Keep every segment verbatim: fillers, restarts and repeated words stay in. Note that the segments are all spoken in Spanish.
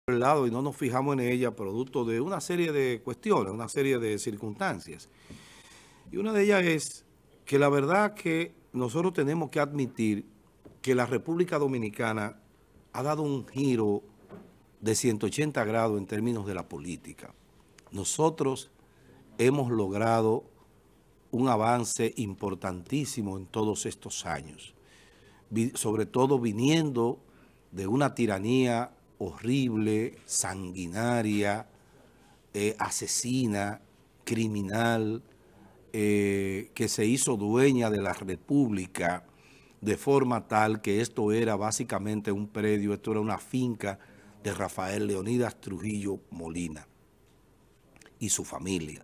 el lado y no nos fijamos en ella producto de una serie de cuestiones, una serie de circunstancias. Y una de ellas es que la verdad que nosotros tenemos que admitir que la República Dominicana ha dado un giro de ciento ochenta grados en términos de la política. Nosotros hemos logrado un avance importantísimo en todos estos años, sobre todo viniendo de una tiranía horrible, sanguinaria, eh, asesina, criminal, eh, que se hizo dueña de la República de forma tal que esto era básicamente un predio, esto era una finca de Rafael Leonidas Trujillo Molina y su familia.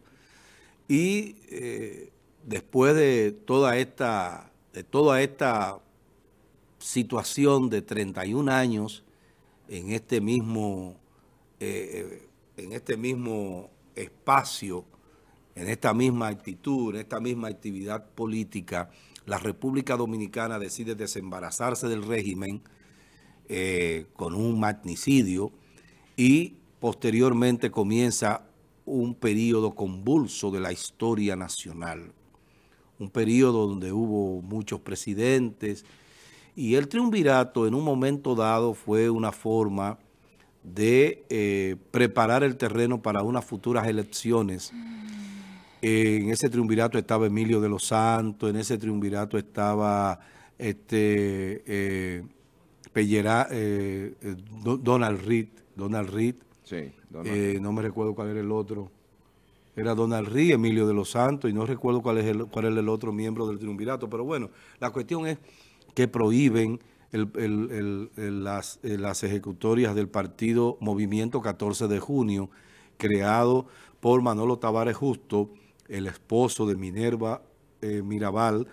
Y eh, después de toda esta, de toda esta situación de treinta y un años en este mismo, eh, en este mismo espacio, en esta misma actitud, en esta misma actividad política, la República Dominicana decide desembarazarse del régimen eh, con un magnicidio y posteriormente comienza un periodo convulso de la historia nacional, un periodo donde hubo muchos presidentes y el triunvirato en un momento dado fue una forma de eh, preparar el terreno para unas futuras elecciones. Eh, en ese triunvirato estaba Emilio de los Santos, en ese triunvirato estaba este, eh, Pellera, eh, eh, Donald Reed, Donald Reed. Sí, Donald. Eh, no me recuerdo cuál era el otro. Era Donald Reed, Emilio de los Santos, y no recuerdo cuál es el, cuál es el otro miembro del triunvirato. Pero bueno, la cuestión es que prohíben el, el, el, el, las, las ejecutorias del partido Movimiento catorce de junio, creado por Manolo Tavares Justo, el esposo de Minerva eh, Mirabal,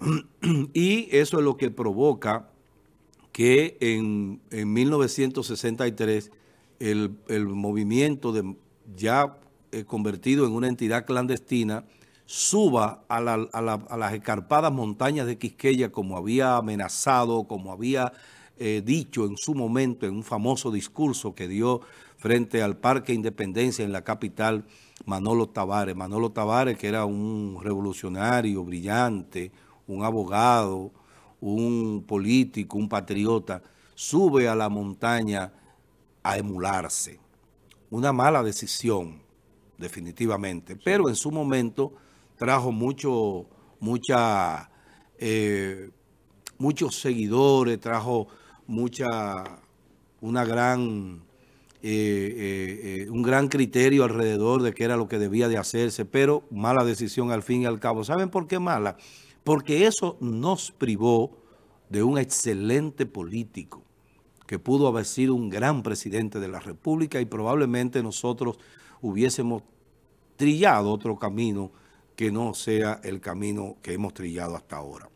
y eso es lo que provoca que en, en mil novecientos sesenta y tres el, el movimiento de, ya eh, convertido en una entidad clandestina suba a, la, a, la, a las escarpadas montañas de Quisqueya como había amenazado, como había eh, dicho en su momento en un famoso discurso que dio frente al Parque Independencia en la capital Manolo Tavares. Manolo Tavares, que era un revolucionario brillante, un abogado, un político, un patriota, sube a la montaña a emularse. Una mala decisión, definitivamente, pero en su momento trajo mucho, mucha, eh, muchos seguidores, trajo mucha, una gran, eh, eh, eh, un gran criterio alrededor de qué era lo que debía de hacerse, pero mala decisión al fin y al cabo. ¿Saben por qué mala? Porque eso nos privó de un excelente político que pudo haber sido un gran presidente de la República y probablemente nosotros hubiésemos trillado otro camino que no sea el camino que hemos trillado hasta ahora.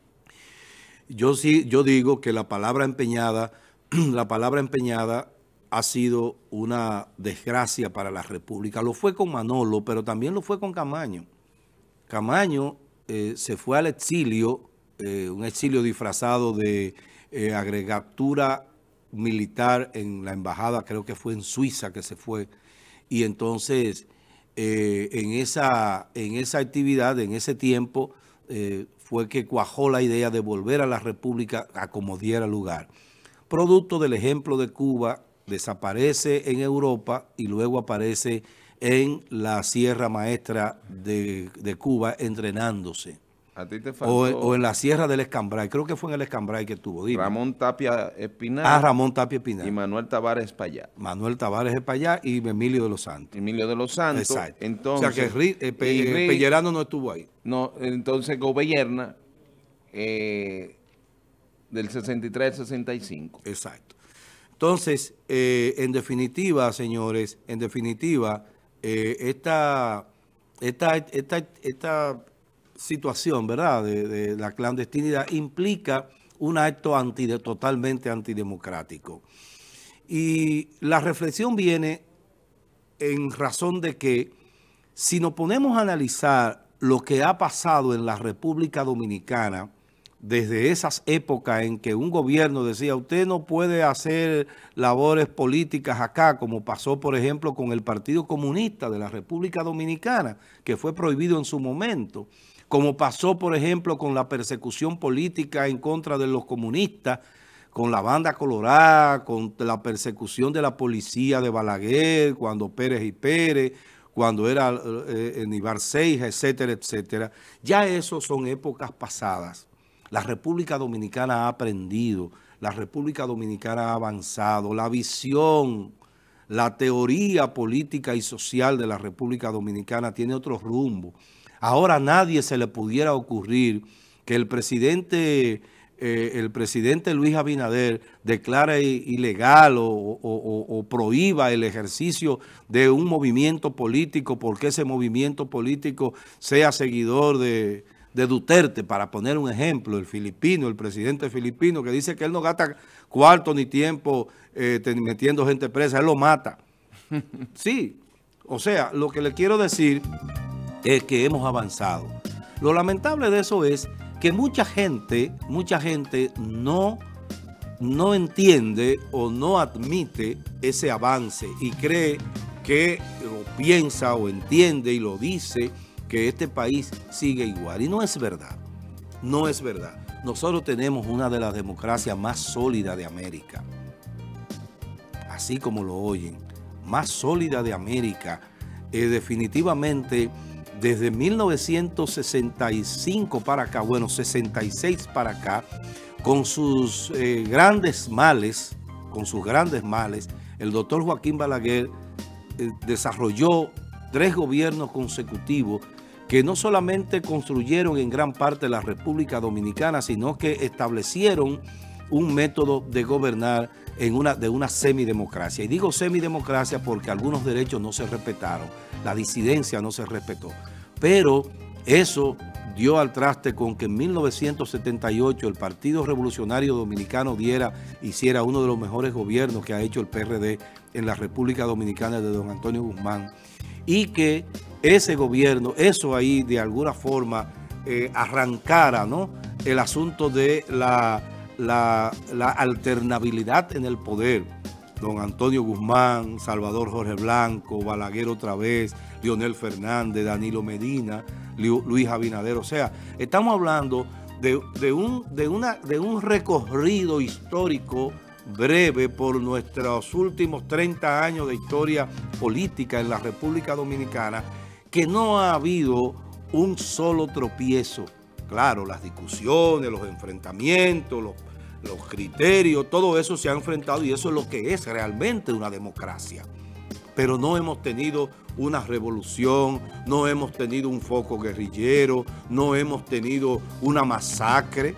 Yo sí, yo digo que la palabra empeñada, la palabra empeñada ha sido una desgracia para la República. Lo fue con Manolo, pero también lo fue con Camaño. Camaño eh, se fue al exilio, eh, un exilio disfrazado de eh, agregatura militar en la embajada, creo que fue en Suiza que se fue, y entonces eh, en, esa, en esa actividad, en ese tiempo, eh, fue que cuajó la idea de volver a la República a como diera lugar. Producto del ejemplo de Cuba, desaparece en Europa y luego aparece en la Sierra Maestra de, de Cuba entrenándose. A ti te faltó o, o en la Sierra del Escambray, creo que fue en el Escambray que estuvo. Dime. Ramón Tapia Espinal. Ah, Ramón Tapia Espinal. Y Manuel Tavares Espaillat. Manuel Tavares Espaillat y Emilio de los Santos. Emilio de los Santos. Exacto. Entonces, o sea que Ri, eh, Pe, Ri, Pellerano no estuvo ahí. No, entonces gobierna eh, del sesenta y tres al sesenta y cinco. Exacto. Entonces, eh, en definitiva, señores, en definitiva, eh, esta, esta, esta, esta situación, ¿verdad?, de, de la clandestinidad implica un acto anti, totalmente antidemocrático. Y la reflexión viene en razón de que si nos ponemos a analizar lo que ha pasado en la República Dominicana desde esas épocas en que un gobierno decía, usted no puede hacer labores políticas acá, como pasó, por ejemplo, con el Partido Comunista de la República Dominicana, que fue prohibido en su momento, como pasó, por ejemplo, con la persecución política en contra de los comunistas, con la Banda Colorada, con la persecución de la policía de Balaguer, cuando Pérez y Pérez, cuando era eh, Nibar Seija, etcétera, etcétera. Ya eso son épocas pasadas. La República Dominicana ha aprendido, la República Dominicana ha avanzado, la visión, la teoría política y social de la República Dominicana tiene otro rumbo. Ahora a nadie se le pudiera ocurrir que el presidente, eh, el presidente Luis Abinader declare ilegal o, o, o, o prohíba el ejercicio de un movimiento político porque ese movimiento político sea seguidor de... de Duterte, para poner un ejemplo, el filipino, el presidente filipino, que dice que él no gasta cuarto ni tiempo eh, metiendo gente presa, él lo mata. Sí, o sea, lo que le quiero decir es que hemos avanzado. Lo lamentable de eso es que mucha gente, mucha gente no, no entiende o no admite ese avance y cree que, o piensa o entiende y lo dice, que este país sigue igual. Y no es verdad, no es verdad. Nosotros tenemos una de las democracias más sólidas de América. Así como lo oyen, más sólida de América. Eh, definitivamente, desde mil novecientos sesenta y cinco para acá, bueno, sesenta y seis para acá, con sus eh, grandes males, con sus grandes males, el doctor Joaquín Balaguer eh, desarrolló tres gobiernos consecutivos que no solamente construyeron en gran parte la República Dominicana, sino que establecieron un método de gobernar en una, de una semidemocracia. Y digo semidemocracia porque algunos derechos no se respetaron, la disidencia no se respetó. Pero eso dio al traste con que en mil novecientos setenta y ocho el Partido Revolucionario Dominicano diera, hiciera uno de los mejores gobiernos que ha hecho el P R D en la República Dominicana de don Antonio Guzmán, y que ese gobierno, eso ahí de alguna forma eh, arrancara, ¿no?, el asunto de la, la, la alternabilidad en el poder. Don Antonio Guzmán, Salvador Jorge Blanco, Balaguer otra vez, Leonel Fernández, Danilo Medina, Luis Abinader. O sea, estamos hablando de, de, un, de, una, de un recorrido histórico breve por nuestros últimos treinta años de historia política en la República Dominicana, que no ha habido un solo tropiezo. Claro, las discusiones, los enfrentamientos, los, los criterios, todo eso se ha enfrentado y eso es lo que es realmente una democracia. Pero no hemos tenido una revolución, no hemos tenido un foco guerrillero, no hemos tenido una masacre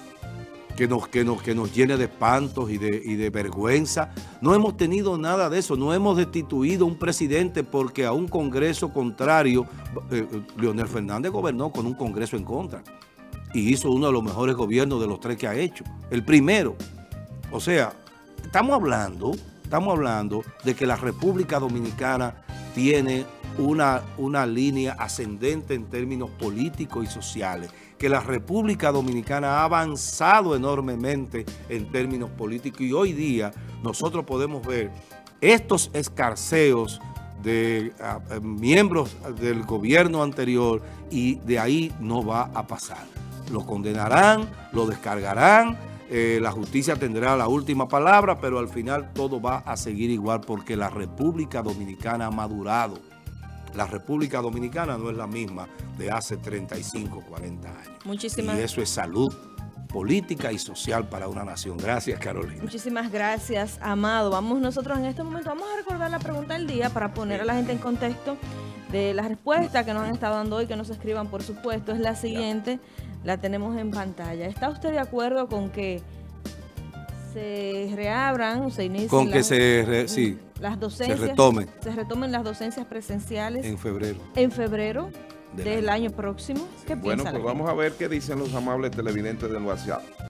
que nos, que nos, que nos llene de espantos y de, y de vergüenza. No hemos tenido nada de eso, no hemos destituido un presidente porque a un Congreso contrario, eh, Leonel Fernández gobernó con un Congreso en contra y hizo uno de los mejores gobiernos de los tres que ha hecho, el primero. O sea, estamos hablando, estamos hablando de que la República Dominicana tiene una, una línea ascendente en términos políticos y sociales, que la República Dominicana ha avanzado enormemente en términos políticos y hoy día nosotros podemos ver estos escarceos de uh, miembros del gobierno anterior y de ahí no va a pasar. Lo condenarán, lo descargarán, eh, la justicia tendrá la última palabra, pero al final todo va a seguir igual porque la República Dominicana ha madurado. La República Dominicana no es la misma de hace treinta y cinco, cuarenta años. Muchísimas y eso es salud política y social para una nación. Gracias, Carolina. Muchísimas gracias, Amado. Vamos nosotros en este momento, vamos a recordar la pregunta del día para poner a la gente en contexto de la respuesta que nos han estado dando hoy, que nos escriban, por supuesto. Es la siguiente, la tenemos en pantalla. ¿Está usted de acuerdo con que se reabran, o se inicien con que las, se, re, sí, las docencias, se retomen. se retomen las docencias presenciales en febrero? En febrero del, del año. año próximo. ¿Qué Bueno, piensa pues la vamos gente? a ver qué dicen los amables televidentes del WhatsApp.